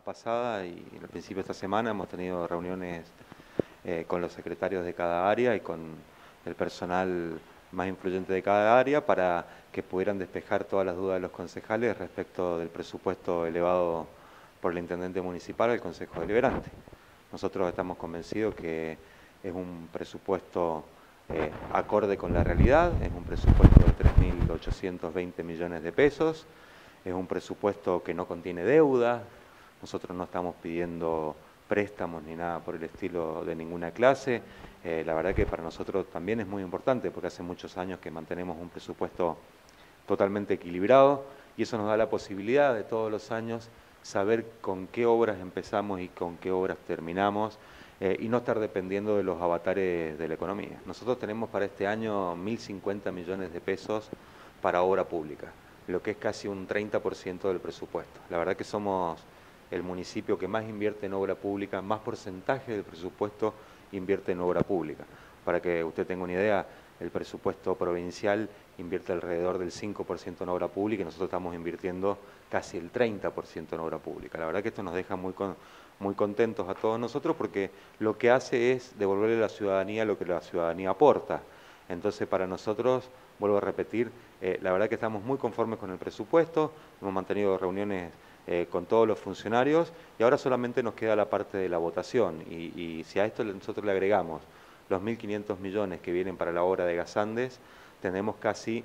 pasada y al principio de esta semana hemos tenido reuniones con los secretarios de cada área y con el personal más influyente de cada área para que pudieran despejar todas las dudas de los concejales respecto del presupuesto elevado por el intendente municipal al Consejo Deliberante. Nosotros estamos convencidos que es un presupuesto acorde con la realidad, es un presupuesto de 3.820 millones de pesos, es un presupuesto que no contiene deuda, nosotros no estamos pidiendo préstamos ni nada por el estilo de ninguna clase. La verdad que para nosotros también es muy importante porque hace muchos años que mantenemos un presupuesto totalmente equilibrado y eso nos da la posibilidad de todos los años saber con qué obras empezamos y con qué obras terminamos y no estar dependiendo de los avatares de la economía. Nosotros tenemos para este año 1.050 millones de pesos para obra pública, lo que es casi un 30% del presupuesto. La verdad que somos el municipio que más invierte en obra pública, más porcentaje del presupuesto invierte en obra pública. Para que usted tenga una idea, el presupuesto provincial invierte alrededor del 5% en obra pública y nosotros estamos invirtiendo casi el 30% en obra pública. La verdad que esto nos deja muy contentos a todos nosotros porque lo que hace es devolverle a la ciudadanía lo que la ciudadanía aporta. Entonces para nosotros, vuelvo a repetir, la verdad que estamos muy conformes con el presupuesto, hemos mantenido reuniones con todos los funcionarios y ahora solamente nos queda la parte de la votación y si a esto nosotros le agregamos los 1.500 millones que vienen para la obra de Gas Andes, tenemos casi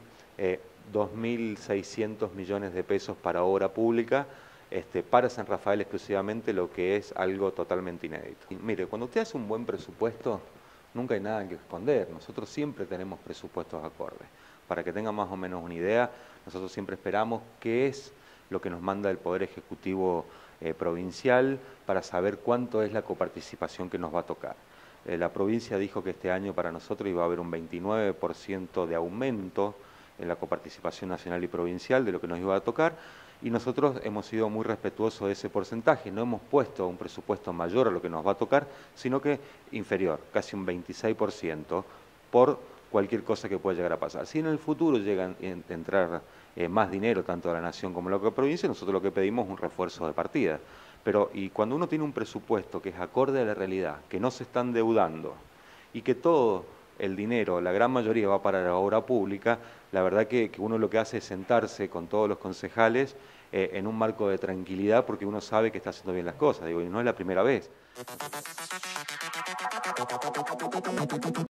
2.600 millones de pesos para obra pública para San Rafael exclusivamente, lo que es algo totalmente inédito. Y mire, cuando usted hace un buen presupuesto, nunca hay nada que esconder. Nosotros siempre tenemos presupuestos acordes. Para que tengan más o menos una idea, nosotros siempre esperamos qué es lo que nos manda el Poder Ejecutivo provincial para saber cuánto es la coparticipación que nos va a tocar. La provincia dijo que este año para nosotros iba a haber un 29% de aumento en la coparticipación nacional y provincial de lo que nos iba a tocar y nosotros hemos sido muy respetuosos de ese porcentaje, no hemos puesto un presupuesto mayor a lo que nos va a tocar, sino que inferior, casi un 26% por cualquier cosa que pueda llegar a pasar. Si en el futuro llega a entrar más dinero, tanto de la Nación como de la provincia, nosotros lo que pedimos es un refuerzo de partida. Pero y cuando uno tiene un presupuesto que es acorde a la realidad, que no se está endeudando y que todo el dinero, la gran mayoría va para la obra pública, la verdad que uno lo que hace es sentarse con todos los concejales en un marco de tranquilidad porque uno sabe que está haciendo bien las cosas, digo, y no es la primera vez.